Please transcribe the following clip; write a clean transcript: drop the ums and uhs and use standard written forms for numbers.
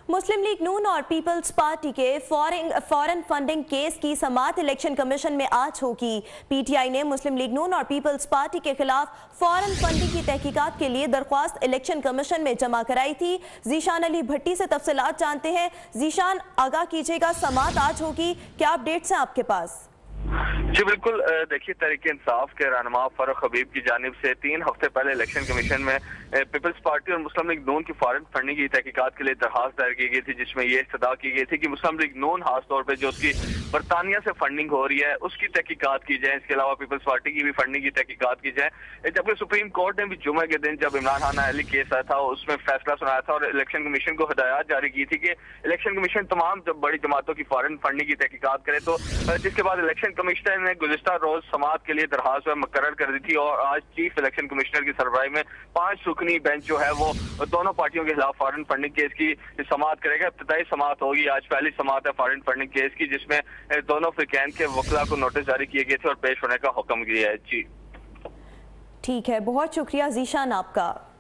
मुस्लिम लीग नून और पीपल्स पार्टी के foreign funding case की समाअत इलेक्शन कमीशन में आज होगी। पीटीआई ने मुस्लिम लीग नून और पीपल्स पार्टी के खिलाफ फॉरेन फंडिंग की तहकीकात के लिए दरख्वास्त इलेक्शन कमीशन में जमा कराई थी। जीशान अली भट्टी से तफसीलात जानते हैं। जीशान, आगाह कीजिएगा, समाअत आज होगी, क्या अपडेट्स हैं आपके पास? जी बिल्कुल, देखिए, तहरीक इंसाफ के रहनुमा फारूक हबीब की जानिब से 3 हफ्ते पहले इलेक्शन कमीशन में पीपल्स पार्टी और मुस्लिम लीग नून की फॉरेन फंडिंग की तहकीकात के लिए दरखास्त दायर की गई थी, जिसमें यह इस्तदा की गई थी कि मुस्लिम लीग नून खास तौर पर जो उसकी बरतानिया से फंडिंग हो रही है उसकी तहकीकात की जाए। इसके अलावा पीपल्स पार्टी की भी फंडिंग की तहकीकात की जाए। जबकि सुप्रीम कोर्ट ने भी जुमे के दिन जब इमरान खान अली केस आया था उसमें फैसला सुनाया था और इलेक्शन कमीशन को हिदायत जारी की थी कि इलेक्शन कमीशन तमाम जब बड़ी जमातों की फॉरेन फंडिंग की तहकीकात करे, तो जिसके बाद इलेक्शन कमिश्नर ने गुज़िश्ता रोज समाअत के लिए दरखास्त मुकर्रर कर दी थी और आज चीफ इलेक्शन कमिश्नर की सरबराही में 5 रुकनी बेंच जो है वो दोनों पार्टियों के खिलाफ फॉरेन फंडिंग केस की समाअत करेगा। इब्तिदाई समाअत होगी, आज पहली समाअत है फॉरेन फंडिंग केस की, जिसमें दोनों फिरकैन के वकला को नोटिस जारी किए गए थे और पेश होने का हुक्म किया है। जी ठीक है, बहुत शुक्रिया जीशान आपका।